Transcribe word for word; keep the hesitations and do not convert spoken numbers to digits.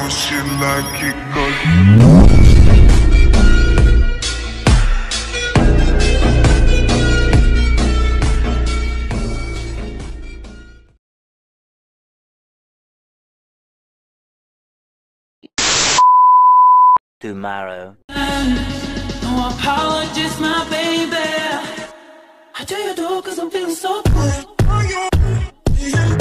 shit like it goes. Tomorrow. No apologies, my baby. I tell you though, cause I'm feeling so good.